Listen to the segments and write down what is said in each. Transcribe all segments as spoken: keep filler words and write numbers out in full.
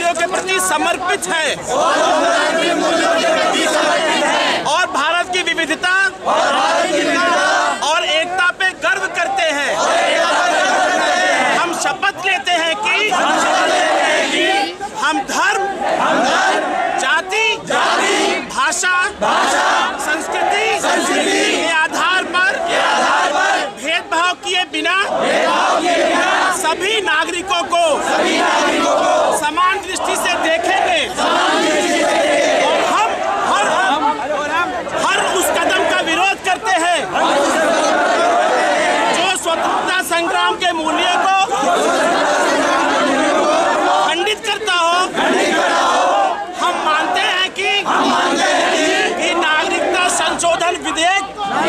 मूल्यों के प्रति समर्पित है और भारत की विविधता और एकता पे गर्व करते हैं। हम शपथ लेते हैं कि हम धर्म, जाति, भाषा, संस्कृति के आधार पर भेदभाव किए बिना सभी नागरिकों को समान दृष्टि से देखेंगे और हम हर हर उस कदम का विरोध करते हैं जो स्वतंत्रता संग्राम के मूल्यों को खंडित करता हो। हम मानते हैं कि कि नागरिकता संशोधन विधेयक,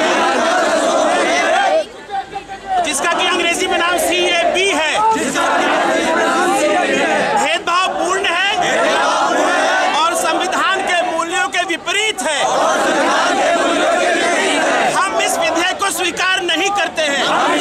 जिसका कि अंग्रेजी में नाम सी ए बी है, भेदभावपूर्ण है और संविधान के मूल्यों के विपरीत है। हम इस विधेयक को स्वीकार नहीं करते हैं।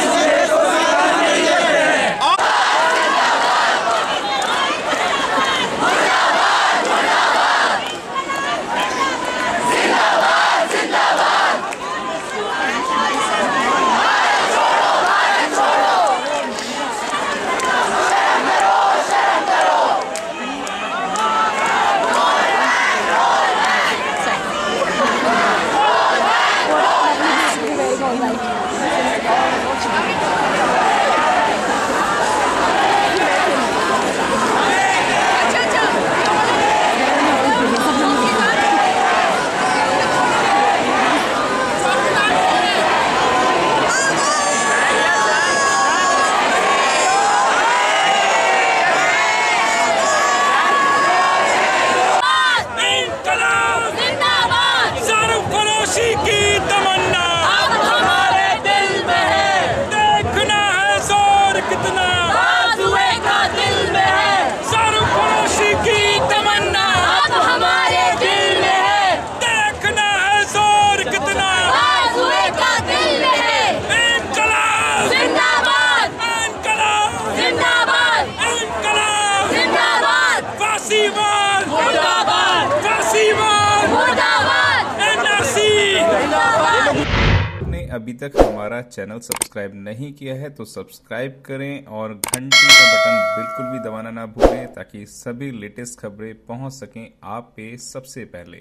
अभी तक हमारा चैनल सब्सक्राइब नहीं किया है तो सब्सक्राइब करें और घंटी का बटन बिल्कुल भी दबाना ना भूलें ताकि सभी लेटेस्ट खबरें पहुंच सकें आप पे सबसे पहले।